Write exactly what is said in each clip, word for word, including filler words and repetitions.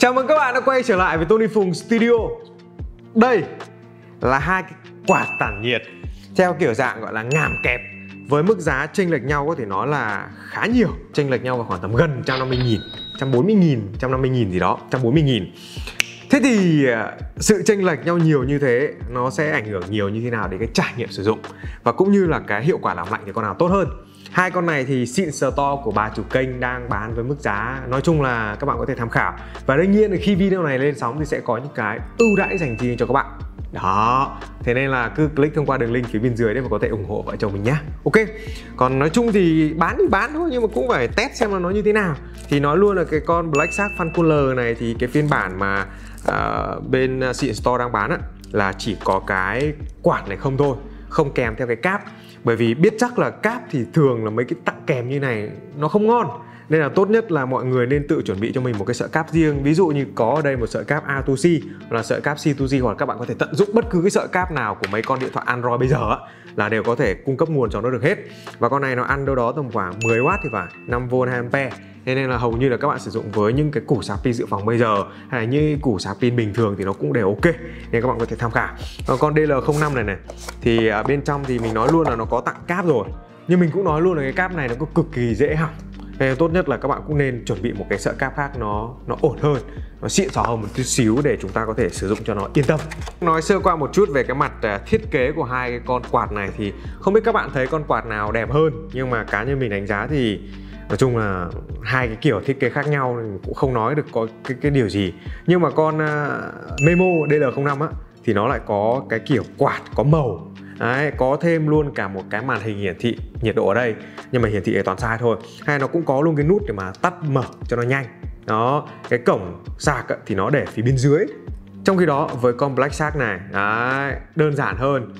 Chào mừng các bạn đã quay trở lại với Tony Phùng Studio. Đây là hai cái quạt tản nhiệt theo kiểu dạng gọi là ngàm kẹp, với mức giá chênh lệch nhau có thể nói là khá nhiều, chênh lệch nhau vào khoảng tầm gần một trăm năm mươi nghìn, một trăm bốn mươi nghìn, một trăm năm mươi nghìn gì đó, một trăm bốn mươi nghìn. Thế thì sự chênh lệch nhau nhiều như thế nó sẽ ảnh hưởng nhiều như thế nào đến cái trải nghiệm sử dụng và cũng như là cái hiệu quả làm lạnh thì con nào tốt hơn. Hai con này thì xịn Store của bà chủ kênh đang bán với mức giá nói chung là các bạn có thể tham khảo. Và đương nhiên là khi video này lên sóng thì sẽ có những cái ưu đãi dành riêng cho các bạn. Đó, thế nên là cứ click thông qua đường link phía bên dưới để mà có thể ủng hộ vợ chồng mình nhé. Ok, còn nói chung thì bán thì bán thôi nhưng mà cũng phải test xem là nó như thế nào. Thì nói luôn là cái con Black Shark Fan Cooler này thì cái phiên bản mà uh, bên Xịn Store đang bán á, là chỉ có cái quạt này không thôi, không kèm theo cái cáp. Bởi vì biết chắc là cáp thì thường là mấy cái tặng kèm như này nó không ngon, nên là tốt nhất là mọi người nên tự chuẩn bị cho mình một cái sợi cáp riêng. Ví dụ như có ở đây một sợi cáp A to C hoặc là sợi cáp C to C, hoặc các bạn có thể tận dụng bất cứ cái sợi cáp nào của mấy con điện thoại Android bây giờ là đều có thể cung cấp nguồn cho nó được hết. Và con này nó ăn đâu đó tầm khoảng mười oát thì phải, năm vôn hai ampe. Thế nên là hầu như là các bạn sử dụng với những cái củ sạc pin dự phòng bây giờ hay là như củ sạc pin bình thường thì nó cũng đều ok, nên các bạn có thể tham khảo. Còn con D L không năm này này thì bên trong thì mình nói luôn là nó có tặng cáp rồi, nhưng mình cũng nói luôn là cái cáp này nó có cực kỳ dễ hỏng. Nên tốt nhất là các bạn cũng nên chuẩn bị một cái sợi cáp khác nó nó ổn hơn, nó xịn sò hơn một chút xíu để chúng ta có thể sử dụng cho nó yên tâm. Nói sơ qua một chút về cái mặt thiết kế của hai cái con quạt này thì không biết các bạn thấy con quạt nào đẹp hơn, nhưng mà cá nhân mình đánh giá thì nói chung là hai cái kiểu thiết kế khác nhau thì cũng không nói được có cái, cái điều gì. Nhưng mà con uh, Memo D L không năm á thì nó lại có cái kiểu quạt có màu. Đấy, có thêm luôn cả một cái màn hình hiển thị nhiệt độ ở đây, nhưng mà hiển thị toàn sai thôi. Hay nó cũng có luôn cái nút để mà tắt mở cho nó nhanh. Đó, cái cổng sạc thì nó để phía bên dưới. Trong khi đó với con Black Shark này, đấy, đơn giản hơn,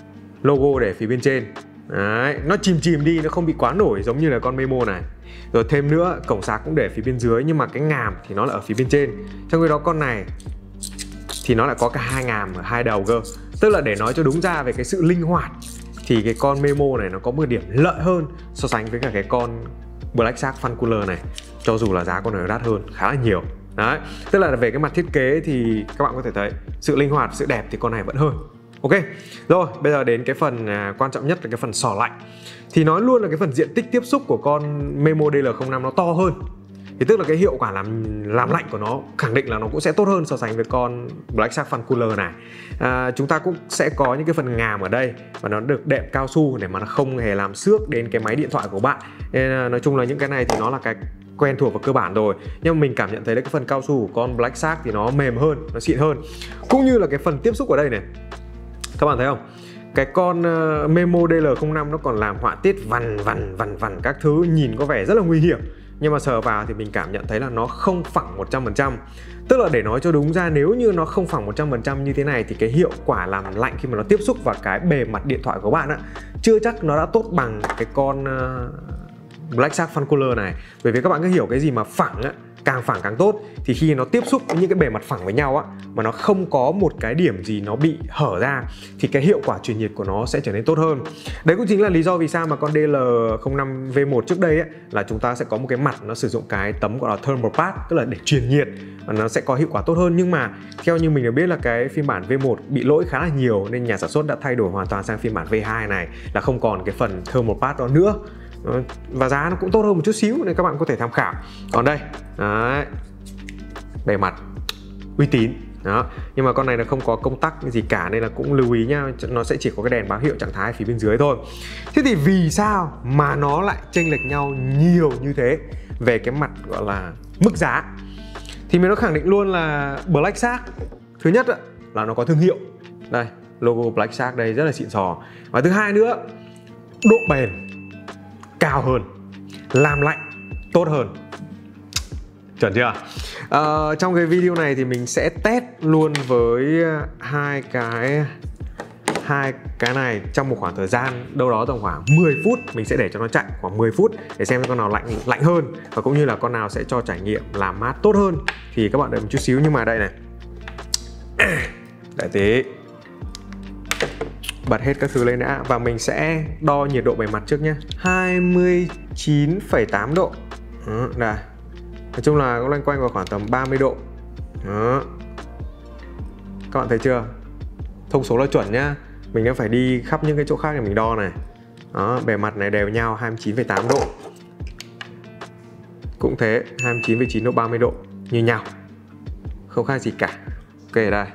logo để phía bên trên. Đấy, nó chìm chìm đi, nó không bị quá nổi giống như là con Memo này. Rồi thêm nữa, cổng sạc cũng để phía bên dưới, nhưng mà cái ngàm thì nó là ở phía bên trên. Trong khi đó con này thì nó lại có cả hai ngàm ở hai đầu cơ. Tức là để nói cho đúng ra về cái sự linh hoạt thì cái con Memo này nó có một điểm lợi hơn so sánh với cả cái con Black Shark Fan Cooler này, cho dù là giá con này nó đắt hơn khá là nhiều. Đấy, tức là về cái mặt thiết kế thì các bạn có thể thấy sự linh hoạt, sự đẹp thì con này vẫn hơn. Ok, rồi bây giờ đến cái phần à, quan trọng nhất là cái phần xỏ lạnh. Thì nói luôn là cái phần diện tích tiếp xúc của con Memo D L không năm nó to hơn. Thì tức là cái hiệu quả làm làm lạnh của nó khẳng định là nó cũng sẽ tốt hơn so sánh với con Black Shark Fan Cooler này. à, Chúng ta cũng sẽ có những cái phần ngàm ở đây và nó được đệm cao su để mà nó không hề làm xước đến cái máy điện thoại của bạn. Nên là, nói chung là những cái này thì nó là cái quen thuộc và cơ bản rồi. Nhưng mà mình cảm nhận thấy là cái phần cao su của con Black Shark thì nó mềm hơn, nó xịn hơn. Cũng như là cái phần tiếp xúc ở đây này, các bạn thấy không? Cái con uh, Memo D L không năm nó còn làm họa tiết vằn vằn vằn vằn các thứ, nhìn có vẻ rất là nguy hiểm. Nhưng mà sờ vào thì mình cảm nhận thấy là nó không phẳng một trăm phần trăm. Tức là để nói cho đúng ra, nếu như nó không phẳng một trăm phần trăm như thế này thì cái hiệu quả làm lạnh khi mà nó tiếp xúc vào cái bề mặt điện thoại của bạn á, chưa chắc nó đã tốt bằng cái con uh, Black Shark Fan Cooler này. Bởi vì các bạn cứ hiểu cái gì mà phẳng á, càng phẳng càng tốt, thì khi nó tiếp xúc với những cái bề mặt phẳng với nhau á, mà nó không có một cái điểm gì nó bị hở ra thì cái hiệu quả truyền nhiệt của nó sẽ trở nên tốt hơn. Đấy cũng chính là lý do vì sao mà con D L không năm V một trước đây ấy, là chúng ta sẽ có một cái mặt nó sử dụng cái tấm gọi là thermal pad, tức là để truyền nhiệt, và nó sẽ có hiệu quả tốt hơn. Nhưng mà theo như mình được biết là cái phiên bản V một bị lỗi khá là nhiều, nên nhà sản xuất đã thay đổi hoàn toàn sang phiên bản V hai này là không còn cái phần thermal pad đó nữa. Và giá nó cũng tốt hơn một chút xíu nên các bạn có thể tham khảo. Còn đây, đấy, bề mặt uy tín đó. Nhưng mà con này nó không có công tắc gì cả nên là cũng lưu ý nhá, nó sẽ chỉ có cái đèn báo hiệu trạng thái phía bên dưới thôi. Thế thì vì sao mà nó lại chênh lệch nhau nhiều như thế về cái mặt gọi là mức giá? Thì mình nó khẳng định luôn là Black Shark, thứ nhất là nó có thương hiệu. Đây, logo Black Shark đây rất là xịn sò. Và thứ hai nữa, độ bền cao hơn, làm lạnh tốt hơn. Chuẩn chưa? À, trong cái video này thì mình sẽ test luôn với hai cái hai cái này trong một khoảng thời gian đâu đó tầm khoảng mười phút. Mình sẽ để cho nó chạy khoảng mười phút để xem con nào lạnh lạnh hơn và cũng như là con nào sẽ cho trải nghiệm làm mát tốt hơn. Thì các bạn đợi một chút xíu, nhưng mà đây này, đợi tí, bật hết các thứ lên đã. Và mình sẽ đo nhiệt độ bề mặt trước nhé. Hai mươi chín phẩy tám độ. Đó, đây. Nói chung là cũng loanh quanh vào khoảng tầm ba mươi độ. Đó. Các bạn thấy chưa? Thông số là chuẩn nhá. Mình đã phải đi khắp những cái chỗ khác để mình đo này. Đó, bề mặt này đều nhau hai mươi chín phẩy tám độ. Cũng thế, hai mươi chín phẩy chín độ, ba mươi độ như nhau. Không khác gì cả. Ok đây.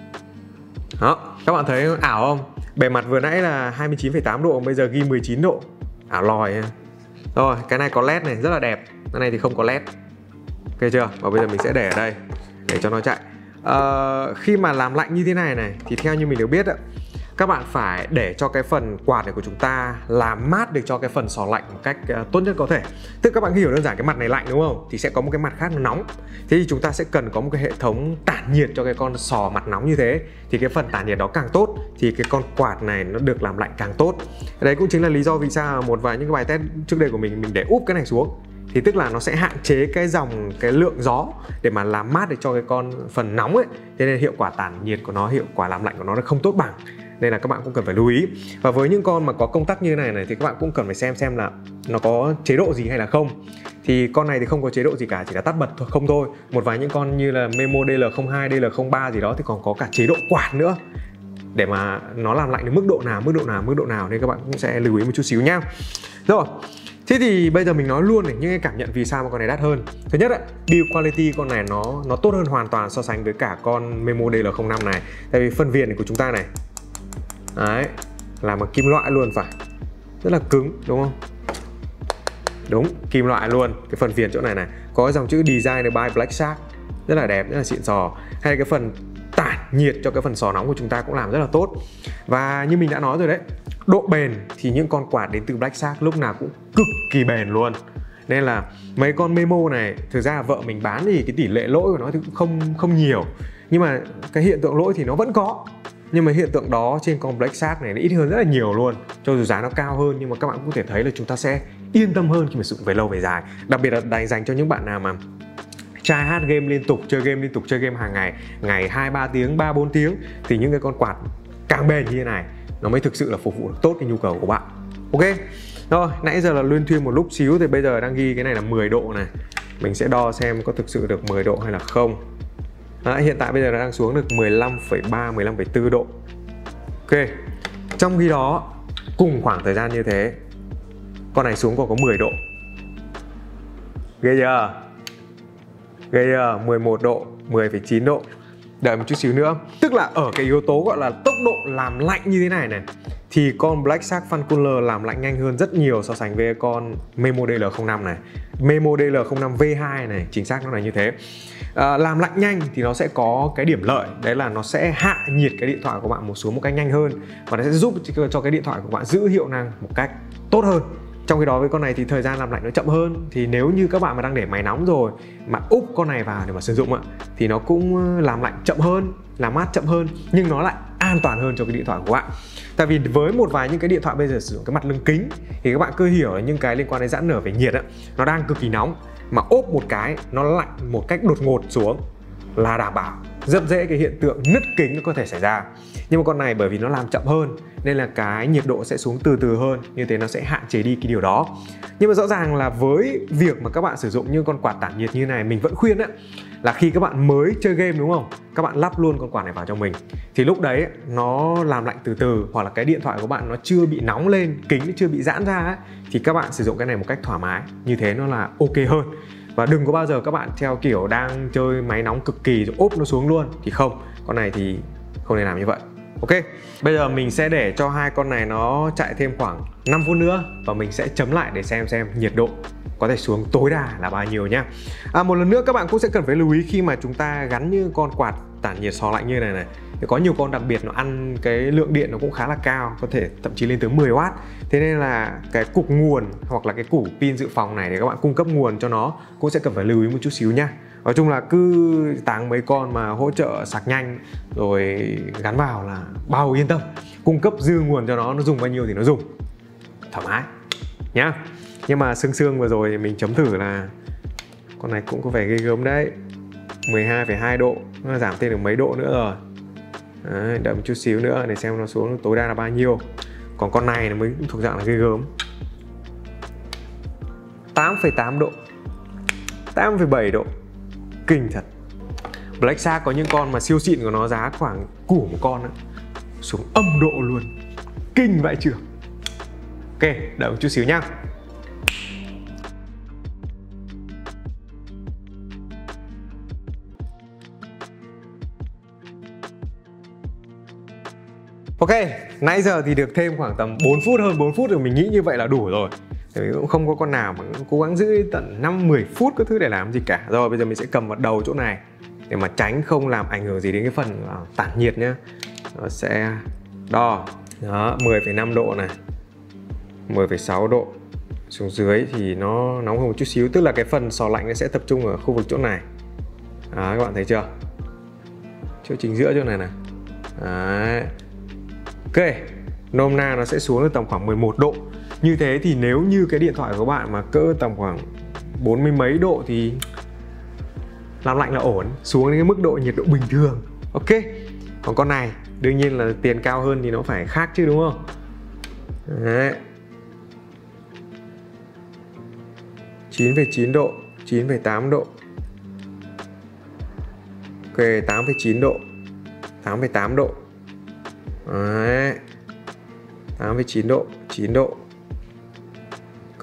Đó, các bạn thấy ảo không? Bề mặt vừa nãy là hai mươi chín phẩy tám độ, bây giờ ghi mười chín độ. Ảo lòi. Rồi, cái này có led này, rất là đẹp. Cái này thì không có led. Ok chưa? Và bây giờ mình sẽ để ở đây để cho nó chạy. à, Khi mà làm lạnh như thế này này thì theo như mình được biết á, các bạn phải để cho cái phần quạt này của chúng ta làm mát được cho cái phần sò lạnh một cách uh, tốt nhất có thể. Tức các bạn hiểu đơn giản cái mặt này lạnh đúng không? Thì sẽ có một cái mặt khác nó nóng. Thế thì chúng ta sẽ cần có một cái hệ thống tản nhiệt cho cái con sò mặt nóng như thế. Thì cái phần tản nhiệt đó càng tốt thì cái con quạt này nó được làm lạnh càng tốt. Đấy cũng chính là lý do vì sao một vài những cái bài test trước đây của mình mình để úp cái này xuống. Thì tức là nó sẽ hạn chế cái dòng, cái lượng gió để mà làm mát được cho cái con phần nóng ấy. Thế nên hiệu quả tản nhiệt của nó, hiệu quả làm lạnh của nó nó không tốt bằng. Nên là các bạn cũng cần phải lưu ý. Và với những con mà có công tắc như thế này này thì các bạn cũng cần phải xem xem là nó có chế độ gì hay là không. Thì con này thì không có chế độ gì cả, chỉ là tắt bật thôi, không thôi. Một vài những con như là Memo D L không hai, D L không ba gì đó thì còn có cả chế độ quạt nữa, để mà nó làm lạnh đến mức độ nào, mức độ nào, mức độ nào. Nên các bạn cũng sẽ lưu ý một chút xíu nhá. Rồi, thế thì bây giờ mình nói luôn này những cái cảm nhận vì sao mà con này đắt hơn. Thứ nhất ấy, build quality con này nó nó tốt hơn hoàn toàn so sánh với cả con Memo D L không năm này. Tại vì phân viền này của chúng ta này, đấy, làm bằng kim loại luôn phải, rất là cứng đúng không? Đúng, kim loại luôn. Cái phần viền chỗ này này có dòng chữ Design by Black Shark, rất là đẹp, rất là xịn sò. Hay cái phần tản nhiệt cho cái phần sò nóng của chúng ta cũng làm rất là tốt. Và như mình đã nói rồi đấy, độ bền thì những con quạt đến từ Black Shark lúc nào cũng cực kỳ bền luôn. Nên là mấy con Memo này, thực ra vợ mình bán thì cái tỷ lệ lỗi của nó thì cũng không không nhiều, nhưng mà cái hiện tượng lỗi thì nó vẫn có. Nhưng mà hiện tượng đó trên con Black Shark này nó ít hơn rất là nhiều luôn. Cho dù giá nó cao hơn nhưng mà các bạn cũng có thể thấy là chúng ta sẽ yên tâm hơn khi mà sử dụng về lâu về dài. Đặc biệt là dành cho những bạn nào mà try hát game liên tục, chơi game liên tục, chơi game hàng ngày, ngày hai ba tiếng, ba bốn tiếng, thì những cái con quạt càng bền như thế này nó mới thực sự là phục vụ tốt cái nhu cầu của bạn. Ok. Rồi, nãy giờ là luyên thuyên một lúc xíu thì bây giờ đang ghi cái này là mười độ này. Mình sẽ đo xem có thực sự được mười độ hay là không. Đó, hiện tại bây giờ nó đang xuống được mười lăm phẩy ba, mười lăm phẩy bốn độ. Ok. Trong khi đó, cùng khoảng thời gian như thế, con này xuống còn có mười độ. Ghê chưa? Ghê chưa? mười một độ, mười phẩy chín độ. Đợi một chút xíu nữa. Tức là ở cái yếu tố gọi là tốc độ làm lạnh như thế này này, thì con Black Shark Fan Cooler làm lạnh nhanh hơn rất nhiều so sánh với con Memo D L không năm này. Memo D L không năm V hai này, chính xác nó là như thế. À, làm lạnh nhanh thì nó sẽ có cái điểm lợi, đấy là nó sẽ hạ nhiệt cái điện thoại của bạn một xuống một cách nhanh hơn, và nó sẽ giúp cho cái điện thoại của bạn giữ hiệu năng một cách tốt hơn. Trong khi đó với con này thì thời gian làm lạnh nó chậm hơn. Thì nếu như các bạn mà đang để máy nóng rồi mà úp con này vào để mà sử dụng ạ, thì nó cũng làm lạnh chậm hơn, làm mát chậm hơn, nhưng nó lại an toàn hơn cho cái điện thoại của bạn. Tại vì với một vài những cái điện thoại bây giờ sử dụng cái mặt lưng kính thì các bạn cứ hiểu là những cái liên quan đến giãn nở về nhiệt á, nó đang cực kỳ nóng, mà ốp một cái nó lạnh một cách đột ngột xuống là đảm bảo rất dễ cái hiện tượng nứt kính nó có thể xảy ra. Nhưng mà con này bởi vì nó làm chậm hơn nên là cái nhiệt độ sẽ xuống từ từ hơn, như thế nó sẽ hạn chế đi cái điều đó. Nhưng mà rõ ràng là với việc mà các bạn sử dụng những con quạt tản nhiệt như này, mình vẫn khuyên á, là khi các bạn mới chơi game đúng không, các bạn lắp luôn con quạt này vào cho mình. Thì lúc đấy nó làm lạnh từ từ, hoặc là cái điện thoại của bạn nó chưa bị nóng lên, kính nó chưa bị giãn ra ấy, thì các bạn sử dụng cái này một cách thoải mái, như thế nó là ok hơn. Và đừng có bao giờ các bạn theo kiểu đang chơi máy nóng cực kỳ rồi ốp nó xuống luôn, thì không, con này thì không nên làm như vậy. Ok, bây giờ mình sẽ để cho hai con này nó chạy thêm khoảng năm phút nữa và mình sẽ chấm lại để xem xem nhiệt độ có thể xuống tối đa là bao nhiêu nhá. À, một lần nữa các bạn cũng sẽ cần phải lưu ý khi mà chúng ta gắn như con quạt tản nhiệt sò lạnh như này này, thì có nhiều con đặc biệt nó ăn cái lượng điện nó cũng khá là cao, có thể thậm chí lên tới mười oát. Thế nên là cái cục nguồn hoặc là cái củ pin dự phòng này để các bạn cung cấp nguồn cho nó cũng sẽ cần phải lưu ý một chút xíu nha. Nói chung là cứ táng mấy con mà hỗ trợ sạc nhanh rồi gắn vào là bao yên tâm, cung cấp dư nguồn cho nó, nó dùng bao nhiêu thì nó dùng thoải mái nhá. Nhưng mà xương xương vừa rồi thì mình chấm thử là con này cũng có vẻ ghê gớm đấy, mười hai phẩy hai độ, nó giảm thêm được mấy độ nữa rồi. Đấy, đợi một chút xíu nữa để xem nó xuống tối đa là bao nhiêu. Còn con này nó mới thuộc dạng là ghê gớm, tám phẩy tám độ, tám phẩy bảy độ, kinh thật. Black Shark có những con mà siêu xịn của nó giá khoảng củ một con đó, xuống âm độ luôn, kinh vậy chưa. Ok, đợi một chút xíu nhá. Ok, nãy giờ thì được thêm khoảng tầm bốn phút, hơn bốn phút rồi, mình nghĩ như vậy là đủ rồi. Tại vì cũng không có con nào mà cố gắng giữ tận năm mười phút các thứ để làm gì cả. Rồi bây giờ mình sẽ cầm vào đầu chỗ này để mà tránh không làm ảnh hưởng gì đến cái phần tản nhiệt nhá. Nó sẽ đo. Đó, mười phẩy năm độ này, mười phẩy sáu độ. Xuống dưới thì nó nóng hơn một chút xíu, tức là cái phần sò lạnh nó sẽ tập trung ở khu vực chỗ này. Đó, các bạn thấy chưa? Chỗ chính giữa chỗ này này. Đấy. Ok, nôm na nó sẽ xuống được tầm khoảng mười một độ. Như thế thì nếu như cái điện thoại của bạn mà cỡ tầm khoảng bốn mươi mấy độ thì làm lạnh là ổn, xuống đến cái mức độ nhiệt độ bình thường. Ok, còn con này đương nhiên là tiền cao hơn thì nó phải khác chứ đúng không? Đấy. chín phẩy chín độ, chín phẩy tám độ. Ok, tám phẩy chín độ, tám phẩy tám độ. Đấy. tám phẩy chín độ, chín độ. Ok.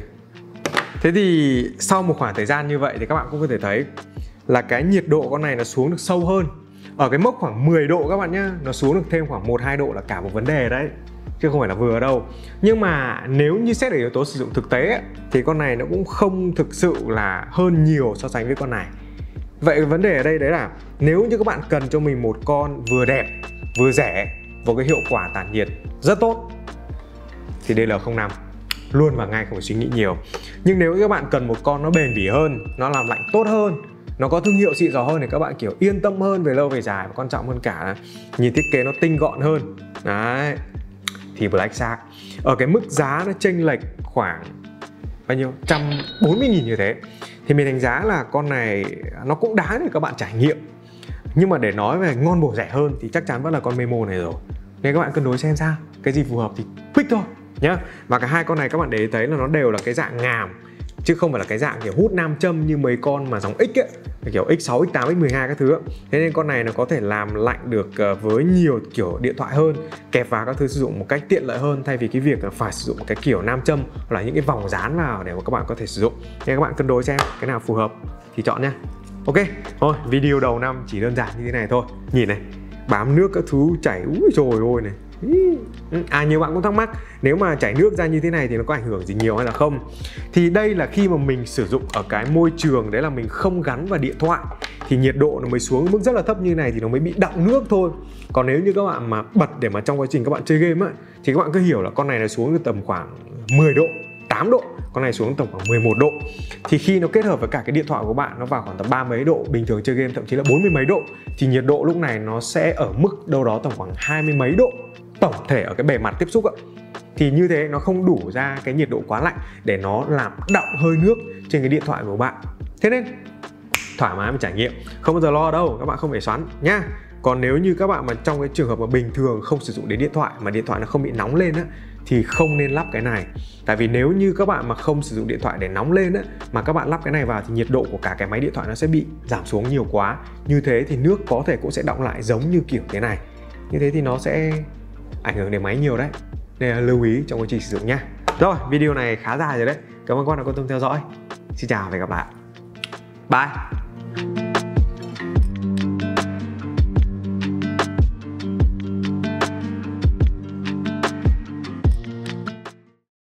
Thế thì sau một khoảng thời gian như vậy thì các bạn cũng có thể thấy là cái nhiệt độ con này nó xuống được sâu hơn. Ở cái mốc khoảng mười độ các bạn nhá, nó xuống được thêm khoảng một hai độ là cả một vấn đề đấy, chứ không phải là vừa đâu. Nhưng mà nếu như xét ở yếu tố sử dụng thực tế ấy, thì con này nó cũng không thực sự là hơn nhiều so sánh với con này. Vậy vấn đề ở đây đấy là nếu như các bạn cần cho mình một con vừa đẹp, vừa rẻ, với cái hiệu quả tản nhiệt rất tốt thì D L không năm luôn và ngay, không phải suy nghĩ nhiều. Nhưng nếu các bạn cần một con nó bền bỉ hơn, nó làm lạnh tốt hơn, nó có thương hiệu xịn sò hơn thì các bạn kiểu yên tâm hơn về lâu về dài, và quan trọng hơn cả là nhìn thiết kế nó tinh gọn hơn. Đấy. Thì Black Shark ở cái mức giá nó chênh lệch khoảng bao nhiêu? một trăm bốn mươi nghìn như thế thì mình đánh giá là con này nó cũng đáng để các bạn trải nghiệm. Nhưng mà để nói về ngon bổ rẻ hơn thì chắc chắn vẫn là con Memo này rồi. Nên các bạn cân đối xem sao, cái gì phù hợp thì pick thôi nhá. Và cả hai con này các bạn để ý thấy là nó đều là cái dạng ngàm, chứ không phải là cái dạng kiểu hút nam châm như mấy con mà dòng X ấy, kiểu X sáu, X tám, X mười hai các thứ ấy. Thế nên con này nó có thể làm lạnh được với nhiều kiểu điện thoại hơn, kẹp vào các thứ sử dụng một cách tiện lợi hơn, thay vì cái việc phải sử dụng cái kiểu nam châm hoặc là những cái vòng dán vào để mà các bạn có thể sử dụng. Nên các bạn cân đối xem cái nào phù hợp thì chọn nhá. Ok, thôi video đầu năm chỉ đơn giản như thế này thôi. Nhìn này, bám nước các thứ chảy, úi trời ơi này. À, nhiều bạn cũng thắc mắc nếu mà chảy nước ra như thế này thì nó có ảnh hưởng gì nhiều hay là không. Thì đây là khi mà mình sử dụng ở cái môi trường đấy là mình không gắn vào điện thoại thì nhiệt độ nó mới xuống mức rất là thấp như này thì nó mới bị đọng nước thôi. Còn nếu như các bạn mà bật để mà trong quá trình các bạn chơi game ấy, thì các bạn cứ hiểu là con này nó xuống được tầm khoảng mười độ, tám độ, con này xuống tầm khoảng mười một độ. Thì khi nó kết hợp với cả cái điện thoại của bạn nó vào khoảng tầm ba mấy độ, bình thường chơi game thậm chí là bốn mươi mấy độ, thì nhiệt độ lúc này nó sẽ ở mức đâu đó tầm khoảng hai mươi mấy độ tổng thể ở cái bề mặt tiếp xúc ạ. Thì như thế nó không đủ ra cái nhiệt độ quá lạnh để nó làm đọng hơi nước trên cái điện thoại của bạn. Thế nên thoải mái mà trải nghiệm, không bao giờ lo đâu, các bạn không phải xoắn nhá. Còn nếu như các bạn mà trong cái trường hợp mà bình thường không sử dụng đến điện thoại mà điện thoại nó không bị nóng lên á, thì không nên lắp cái này. Tại vì nếu như các bạn mà không sử dụng điện thoại để nóng lên á, mà các bạn lắp cái này vào thì nhiệt độ của cả cái máy điện thoại nó sẽ bị giảm xuống nhiều quá. Như thế thì nước có thể cũng sẽ đọng lại giống như kiểu thế này. Như thế thì nó sẽ ảnh hưởng đến máy nhiều đấy. Nên là lưu ý trong quá trình sử dụng nhá. Rồi, video này khá dài rồi đấy. Cảm ơn các bạn đã quan tâm theo dõi. Xin chào và hẹn gặp lại. Bye.